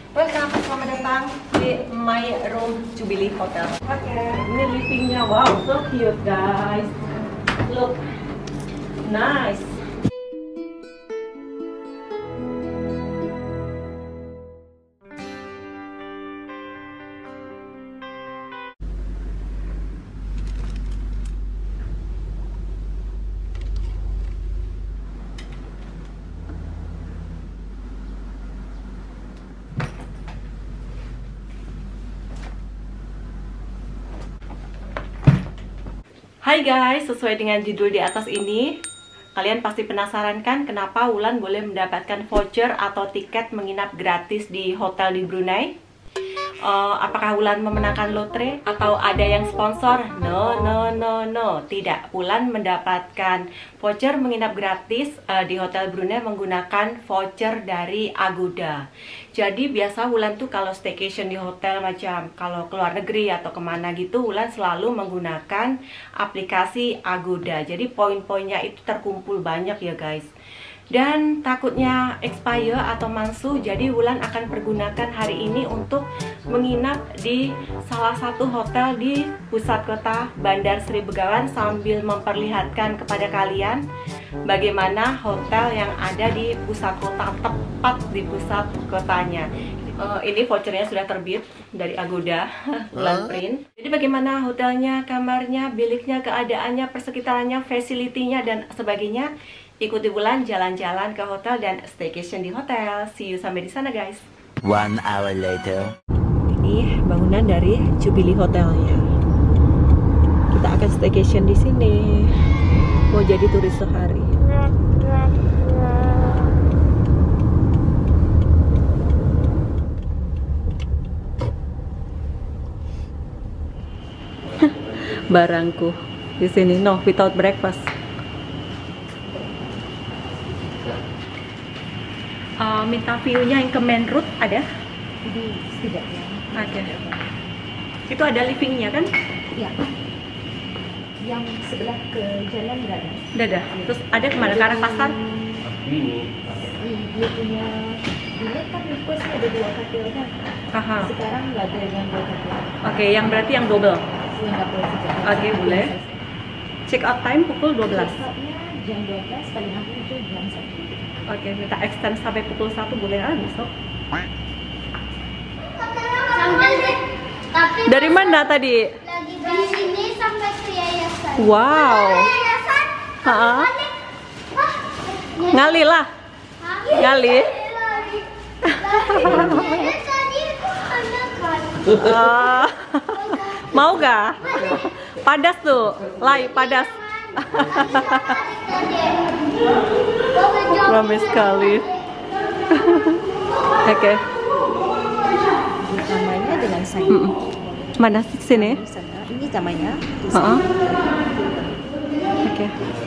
Welcome, selamat datang di My Room Jubilee Hotel. Oke, ini livingnya. Wow, so cute guys. Look, nice. Hai guys, sesuai dengan judul di atas ini, kalian pasti penasaran kan kenapa Wulan boleh mendapatkan voucher atau tiket menginap gratis di hotel di Brunei? Apakah Wulan memenangkan lotre atau ada yang sponsor? No, tidak. Wulan mendapatkan voucher menginap gratis di hotel Brunei menggunakan voucher dari Agoda. Jadi biasa Wulan tuh kalau staycation di hotel, macam kalau keluar negeri atau kemana gitu, Wulan selalu menggunakan aplikasi Agoda. Jadi poin-poinnya itu terkumpul banyak ya guys. Dan takutnya expire atau mansu, jadi Wulan akan pergunakan hari ini untuk menginap di salah satu hotel di pusat kota Bandar Sri Begawan sambil memperlihatkan kepada kalian bagaimana hotel yang ada di pusat kota, tepat di pusat kotanya. Ini vouchernya sudah terbit dari Agoda, Wulan print. Jadi bagaimana hotelnya, kamarnya, biliknya, keadaannya, persekitarannya, facility-nya dan sebagainya. Ikuti Wulan jalan-jalan ke hotel dan staycation di hotel. See you sampai di sana guys. 1 hour later. Ini bangunan dari Jubilee Hotelnya. Kita akan staycation di sini. Mau jadi turis sehari. Barangku di sini no without breakfast. Minta view-nya yang ke main road ada? Tidak ya. Oke. Itu ada livingnya kan? Ya. Yang sebelah ke jalan nggak ada. Udah ada. Terus ada kemana? Ke arah pasar? Dia punya bilik kan requestnya ada 2 katil kan. Aha. Sekarang nggak ada yang 2 katil. Oke, yang berarti yang double. Yang nggak boleh juga. Oke, boleh. Check out time pukul 12. Check-outnya jam 12, paling akhir itu jam 1. Oke, minta extend sampai pukul 1 boleh besok. Tapi Dari mana tadi? lagi dari sini sampai ke yayasan. Wow. Yayasan? Ha-ha. Wah, Ngali lah. Ngali. lari. Tadi itu ada kan. Mau gak? Padas tuh. Lai, padas. Ramai sekali. Oke. Namanya dengan saya. Mana sih sini? Di sana. Ini namanya. Di Ha-ha. sana. Oke.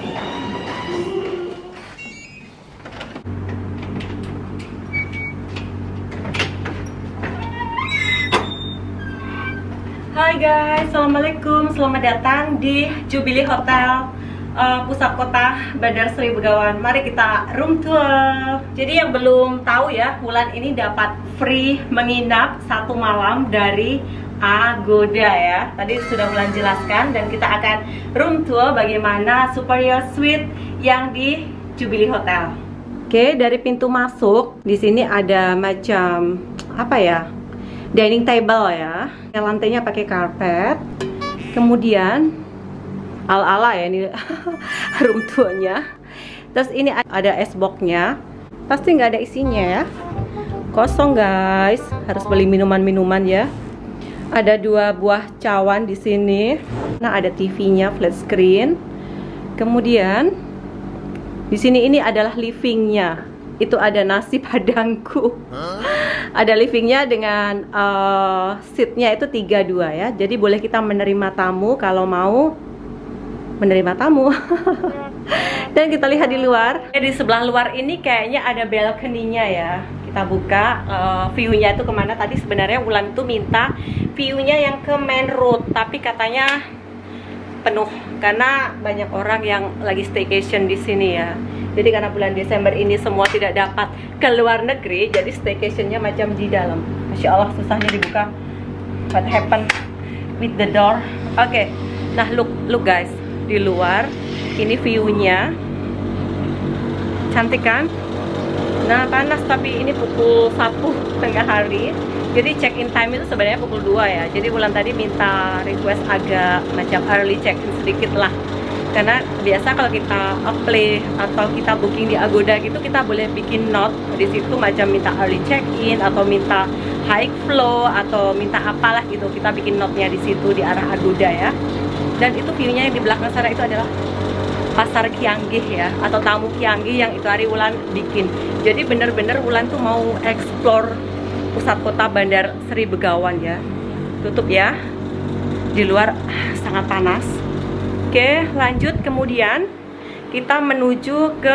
Hai guys, assalamualaikum, selamat datang di Jubilee Hotel pusat kota Bandar Sri Begawan. Mari kita room tour. Jadi yang belum tahu ya, Wulan ini dapat free menginap 1 malam dari Agoda ya. Tadi sudah Wulan jelaskan dan kita akan room tour bagaimana superior suite yang di Jubilee Hotel. Oke, dari pintu masuk di sini ada macam apa ya? Dining table ya. Lantainya pakai karpet. Kemudian ala-ala ya ini room tournya. Terus ini ada es boxnya. Pasti nggak ada isinya ya. Kosong guys. Harus beli minuman-minuman ya. Ada 2 buah cawan di sini. Nah, ada TV-nya flat screen. Kemudian di sini ini adalah livingnya. Itu ada nasi padangku. Ada livingnya dengan seatnya itu 3-2 ya. Jadi boleh kita menerima tamu kalau mau menerima tamu. Dan kita lihat di luar. Di sebelah luar ini kayaknya ada balcony-nya ya. Kita buka view-nya itu kemana. Tadi sebenarnya Wulan tuh minta view-nya yang ke main road, tapi katanya penuh karena banyak orang yang lagi staycation di sini ya. Jadi karena bulan Desember ini semua tidak dapat ke luar negeri, jadi staycationnya macam di dalam. Masya Allah, susahnya dibuka. What happened with the door? Oke. Nah, look guys, di luar ini view-nya cantik kan? Nah, panas, tapi ini pukul 1 tengah hari. Jadi check-in time itu sebenarnya pukul 2 ya. Jadi Wulan tadi minta request agak macam early check-in sedikit lah. Karena biasa kalau kita apply atau kita booking di Agoda gitu, kita boleh bikin note di situ macam minta early check-in atau minta high flow atau minta apalah gitu. Kita bikin note-nya di situ di arah Agoda ya. Dan itu view-nya yang di belakang sana itu adalah Pasar Kianggih ya, atau Tamu Kianggih yang itu hari Wulan bikin. Jadi bener-bener Wulan tuh mau explore pusat kota Bandar Sri Begawan ya. Tutup ya. Di luar sangat panas. Oke, lanjut. Kemudian kita menuju ke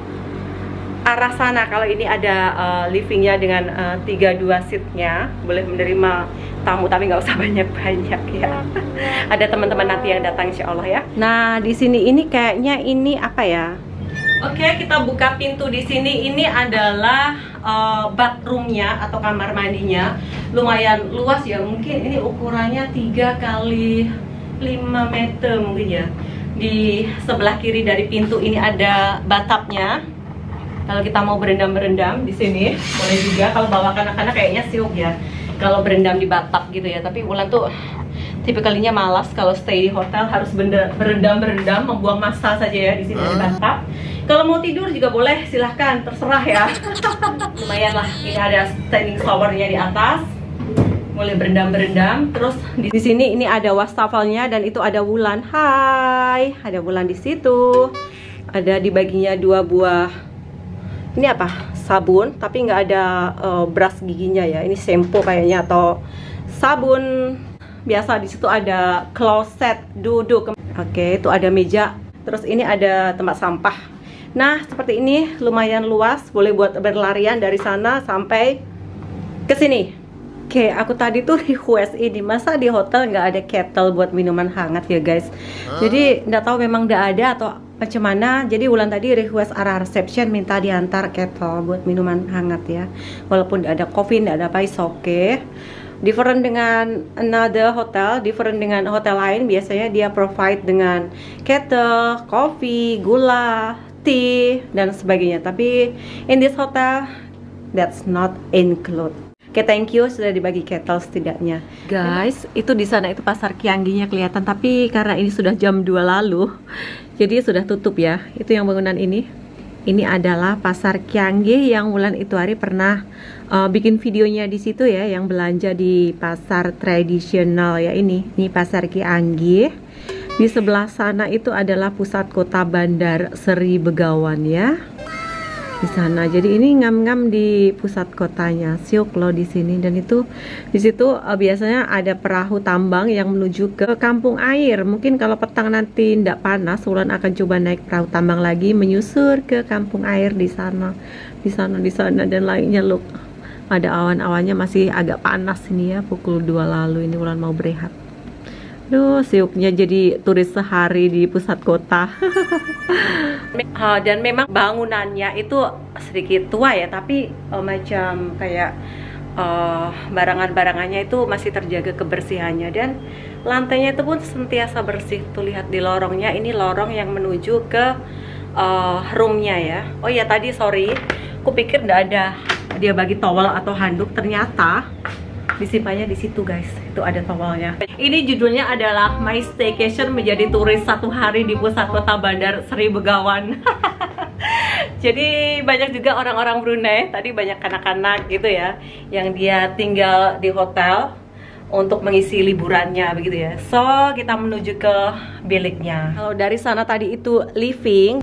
arah sana. Kalau ini ada livingnya dengan 32 seatnya, boleh menerima tamu tapi nggak usah banyak-banyak ya. Ada teman-teman nanti yang datang insya Allah ya. Nah, di sini ini kayaknya ini apa ya? Oke, kita buka pintu di sini. Ini adalah bathroomnya atau kamar mandinya. Lumayan luas ya. Mungkin ini ukurannya 3 kali 5 meter mungkin ya. Di sebelah kiri dari pintu ini ada bathtubnya. Kalau kita mau berendam-berendam di sini boleh juga. Kalau bawa anak-anak kayaknya siuk ya kalau berendam di bathtub gitu ya. Tapi Wulan tuh tipikalinya malas kalau stay di hotel, harus berendam-berendam, membuang masa saja ya di sini di bathtub. Kalau mau tidur juga boleh, silahkan, terserah ya. Lumayan lah. Ini ada standing showernya di atas, boleh berendam-berendam. Terus di sini ini ada wastafelnya dan itu ada Wulan. Hai, ada Wulan di situ. Ada dibaginya 2 buah. Ini apa? Sabun, tapi nggak ada brush giginya ya. Ini shampoo kayaknya atau sabun biasa. Di situ ada kloset duduk. Oke, itu ada meja. Terus ini ada tempat sampah. Nah, seperti ini lumayan luas, boleh buat berlarian dari sana sampai ke sini. Oke, aku tadi tuh request ini, masa di hotel nggak ada kettle buat minuman hangat ya guys. Jadi nggak tahu memang nggak ada atau macam mana. Jadi Wulan tadi request arah reception minta diantar kettle buat minuman hangat ya. Walaupun nggak ada coffee, nggak ada apa, is oke. Different dengan another hotel, different dengan hotel lain, biasanya dia provide dengan kettle, coffee, gula, tea dan sebagainya. Tapi in this hotel that's not include. Oke, thank you sudah dibagi kettle setidaknya. Guys, itu di sana itu Pasar Kianggihnya kelihatan, tapi karena ini sudah jam 2 lalu, jadi sudah tutup ya. Itu yang bangunan ini. Ini adalah Pasar Kianggih yang Wulan itu hari pernah bikin videonya di situ ya, yang belanja di pasar tradisional ya ini. Ini Pasar Kianggih. Di sebelah sana itu adalah pusat kota Bandar Sri Begawan ya. Di sana. Jadi ini ngam-ngam di pusat kotanya. Siuk loh di sini. Dan itu di situ biasanya ada perahu tambang yang menuju ke kampung air. Mungkin kalau petang nanti tidak panas, Wulan akan coba naik perahu tambang lagi menyusur ke kampung air di sana. Di sana dan lainnya look. Ada awan-awannya, masih agak panas ini ya, pukul 2 lalu ini Wulan mau berehat. Duh, siuknya jadi turis sehari di pusat kota. Dan memang bangunannya itu sedikit tua ya, tapi macam kayak barangan-barangannya itu masih terjaga kebersihannya. Dan lantainya itu pun sentiasa bersih. Tuh lihat di lorongnya, ini lorong yang menuju ke roomnya ya. Oh ya tadi sorry, aku pikir nggak ada dia bagi towel atau handuk, ternyata disimpannya di situ guys. Itu ada towelnya. Ini judulnya adalah My Staycation Menjadi Turis 1 Hari di Pusat Kota Bandar Sri Begawan. Jadi banyak juga orang-orang Brunei, tadi banyak anak-anak gitu ya, yang dia tinggal di hotel untuk mengisi liburannya begitu ya. So kita menuju ke biliknya. Kalau dari sana tadi itu living,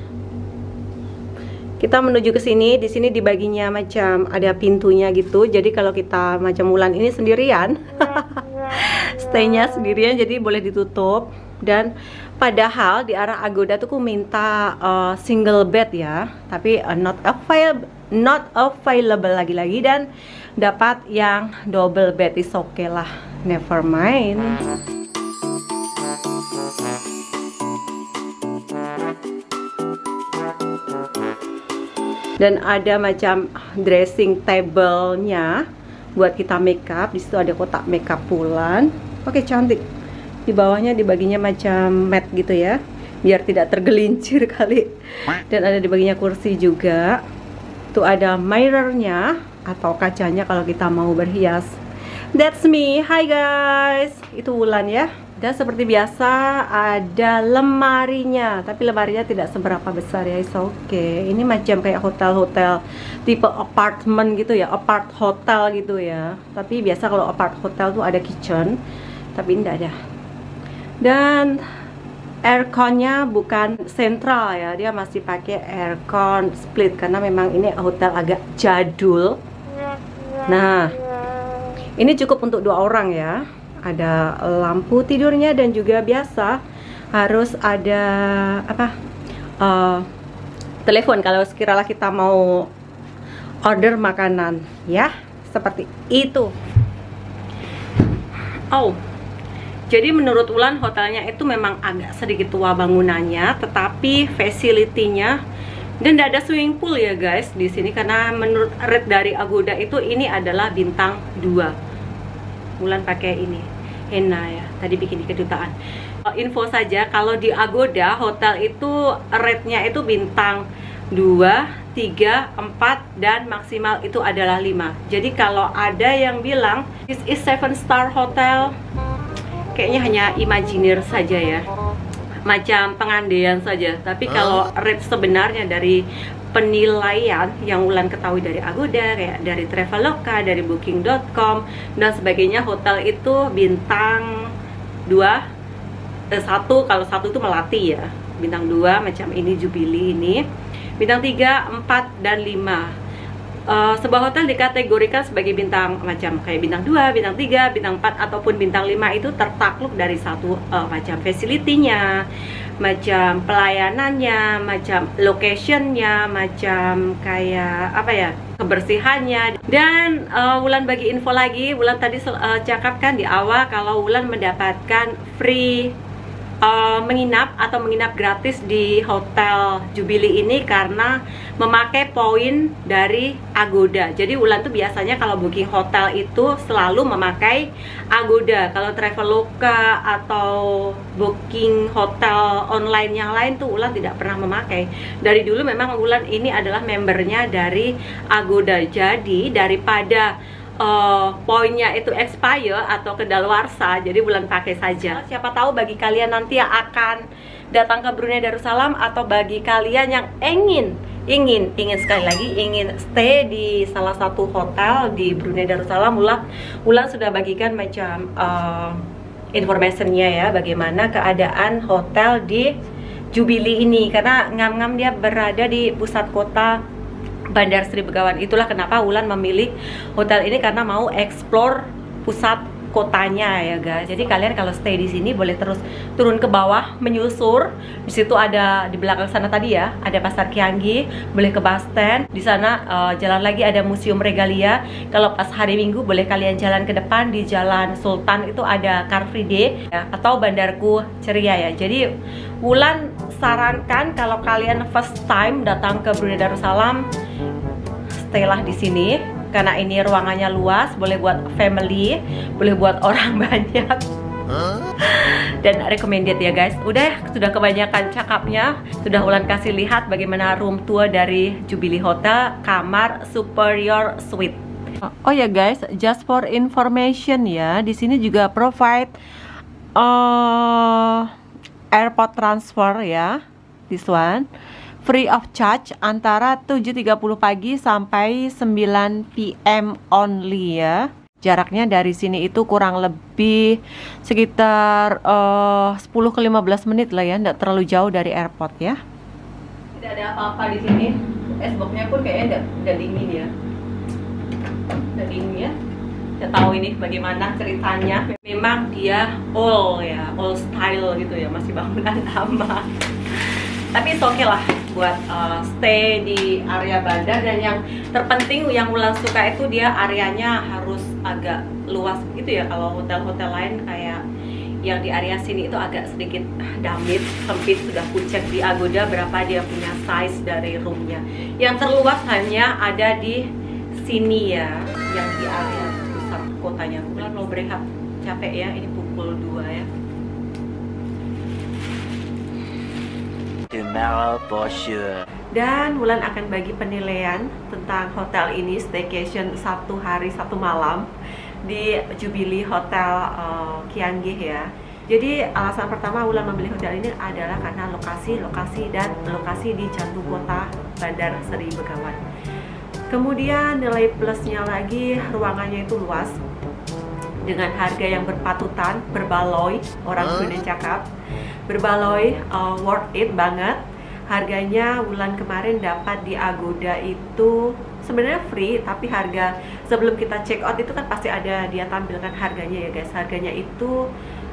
kita menuju ke sini. Di sini dibaginya macam ada pintunya gitu. Jadi kalau kita macam Wulan ini sendirian, stay-nya sendirian, jadi boleh ditutup. Dan padahal di arah Agoda tuh aku minta single bed ya, tapi not available lagi-lagi, dan dapat yang double bed. Is okay lah, never mind. Dan ada macam dressing table-nya buat kita makeup. Di situ ada kotak makeup Wulan. Oke, cantik. Di bawahnya dibaginya macam mat gitu ya, biar tidak tergelincir kali. Dan ada dibaginya kursi juga. Tuh ada mirror-nya atau kacanya kalau kita mau berhias. That's me. Hi guys. Itu Wulan ya. Dan seperti biasa ada lemarinya, tapi lemarinya tidak seberapa besar ya, it's okay. Ini macam kayak hotel-hotel tipe apartemen gitu ya, apart hotel gitu ya. Tapi biasa kalau apart hotel tuh ada kitchen, tapi ini tidak ada. Dan airconnya bukan sentral ya, dia masih pakai aircon split karena memang ini hotel agak jadul. Nah, ini cukup untuk 2 orang ya. Ada lampu tidurnya dan juga biasa harus ada telepon kalau sekiranya kita mau order makanan ya, seperti itu. Oh, jadi menurut Wulan hotelnya itu memang agak sedikit tua bangunannya, tetapi facility-nya dan tidak ada swimming pool ya guys di sini, karena menurut rate dari Agoda itu ini adalah bintang 2. Wulan pakai ini henna ya, tadi bikin di kedutaan. Info saja, kalau di Agoda hotel itu rate-nya itu bintang 2, 3, 4 dan maksimal itu adalah 5. Jadi kalau ada yang bilang this is 7-star hotel, kayaknya hanya imajinir saja ya, macam pengandaian saja. Tapi kalau rate sebenarnya dari penilaian yang Wulan ketahui dari Agoda, kayak dari Traveloka, dari Booking.com dan sebagainya, hotel itu bintang 2, 1, kalau 1 itu Melati ya, bintang 2 macam ini Jubilee ini, bintang 3, 4 dan 5. Sebuah hotel dikategorikan sebagai bintang macam kayak bintang 2, bintang 3, bintang 4 ataupun bintang 5 itu tertakluk dari satu macam facility-nya, macam pelayanannya, macam location-nya, macam kayak apa ya, kebersihannya. Dan Wulan bagi info lagi, Wulan tadi cakapkan di awal kalau Wulan mendapatkan free menginap atau menginap gratis di hotel Jubilee ini karena memakai poin dari Agoda. Jadi Wulan tuh biasanya kalau booking hotel itu selalu memakai Agoda. Kalau Traveloka atau booking hotel online yang lain tuh Wulan tidak pernah memakai. Dari dulu memang Wulan ini adalah membernya dari Agoda. Jadi daripada poinnya itu expire atau kedaluarsa, jadi Wulan pakai saja. Siapa tahu bagi kalian nanti yang akan datang ke Brunei Darussalam atau bagi kalian yang ingin sekali lagi ingin stay di salah satu hotel di Brunei Darussalam, Wulan sudah bagikan macam informationnya ya, bagaimana keadaan hotel di Jubilee ini, karena ngam-ngam dia berada di pusat kota Bandar Sri Begawan. Itulah kenapa Wulan memilih hotel ini, karena mau explore pusat kotanya ya guys. Jadi kalian kalau stay di sini boleh terus turun ke bawah menyusur. Di situ ada di belakang sana tadi ya, ada Pasar Kianggi, boleh ke bus stand. Di sana jalan lagi ada Museum Regalia. Kalau pas hari Minggu boleh kalian jalan ke depan di Jalan Sultan, itu ada Car Free Day ya, atau Bandarku Ceria ya. Jadi Wulan sarankan kalau kalian first time datang ke Brunei Darussalam, staylah di sini karena ini ruangannya luas, boleh buat family, boleh buat orang banyak. Dan recommended ya guys. Udah, sudah kebanyakan cakapnya. Sudah Wulan kasih lihat bagaimana room tour dari Jubilee Hotel, kamar superior suite. Oh ya guys, just for information ya, di sini juga provide airport transfer ya, this one free of charge antara 7.30 pagi sampai 9 PM only ya. Jaraknya dari sini itu kurang lebih sekitar 10 ke 15 menit lah ya, tidak terlalu jauh dari airport ya. Tidak ada apa-apa di sini. Es boxnya pun kayaknya tidak dingin ya. Tidak dingin ya. Saya tahu ini bagaimana ceritanya. Memang dia old ya, old style gitu ya, masih bangunan lama. Tapi oke lah buat stay di area bandar. Dan yang terpenting yang Wulan suka itu dia areanya harus agak luas gitu ya. Kalau hotel-hotel lain kayak yang di area sini itu agak sedikit damit, sempit, sudah pucet. Di Agoda berapa dia punya size dari roomnya. Yang terluas hanya ada di sini ya, yang di area pusat kotanya. Bulan mau berehat, capek ya, ini pukul 2 ya. Tomorrow for sure. Dan Wulan akan bagi penilaian tentang hotel ini, staycation 1 hari 1 malam di Jubilee Hotel Kianggih ya. Jadi alasan pertama Wulan membeli hotel ini adalah karena lokasi di jantung kota Bandar Seri Begawan. Kemudian nilai plusnya lagi, ruangannya itu luas dengan harga yang berpatutan, berbaloi, orang Brunei cakap, berbaloi, worth it banget. Harganya Wulan kemarin dapat di Agoda itu sebenarnya free, tapi harga sebelum kita check out itu kan pasti ada dia tampilkan harganya ya guys. Harganya itu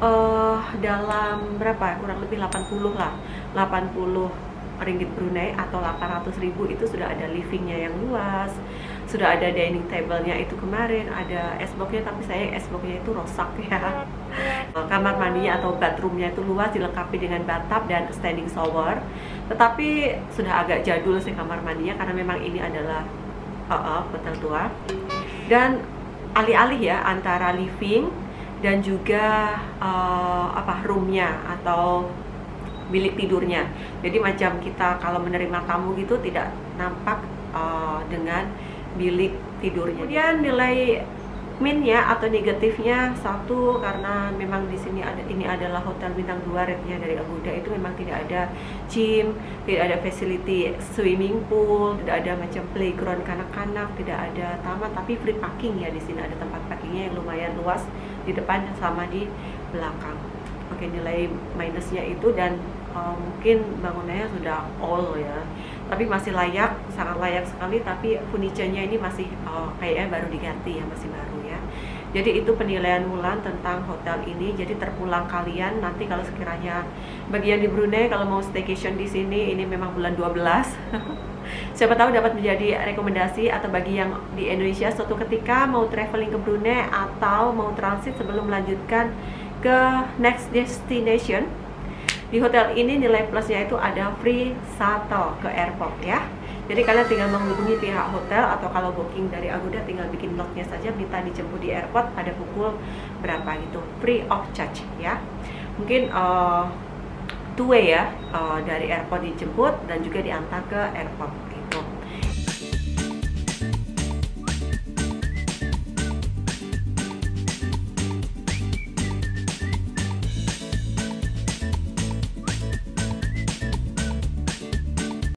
dalam berapa? Kurang lebih 80 lah, 80 ringgit Brunei atau 800.000. Itu sudah ada livingnya yang luas, sudah ada dining table-nya itu kemarin, ada es boxnya, tapi sayang es boxnya itu rusak ya. Kamar mandinya atau bathroomnya itu luas, dilengkapi dengan bathtub dan standing shower. Tetapi sudah agak jadul sih kamar mandinya karena memang ini adalah hotel tua. Dan alih-alih ya antara living dan juga roomnya atau bilik tidurnya. Jadi macam kita kalau menerima tamu gitu tidak nampak dengan bilik tidurnya. Kemudian nilai minnya atau negatifnya, satu karena memang di sini ini adalah hotel bintang 2 rate-nya dari Agoda, itu memang tidak ada gym, tidak ada facility swimming pool, tidak ada macam playground kanak-kanak, tidak ada taman, tapi free parking ya. Di sini ada tempat parkingnya yang lumayan luas di depan sama di belakang. Oke, nilai minusnya itu, dan mungkin bangunannya sudah old ya, tapi masih layak, sangat layak sekali. Tapi furniture-nya ini masih kayaknya baru diganti ya, masih baru ya. Jadi itu penilaian Wulan tentang hotel ini. Jadi terpulang kalian nanti kalau sekiranya bagian di Brunei kalau mau staycation di sini, ini memang bulan 12. Siapa tahu dapat menjadi rekomendasi, atau bagi yang di Indonesia suatu ketika mau traveling ke Brunei atau mau transit sebelum melanjutkan ke next destination. Di hotel ini nilai plusnya itu ada free shuttle ke airport ya. Jadi kalian tinggal menghubungi pihak hotel, atau kalau booking dari Agoda tinggal bikin notnya saja, minta dijemput di airport pada pukul berapa gitu, free of charge ya. Mungkin two way ya, dari airport dijemput dan juga diantar ke airport gitu.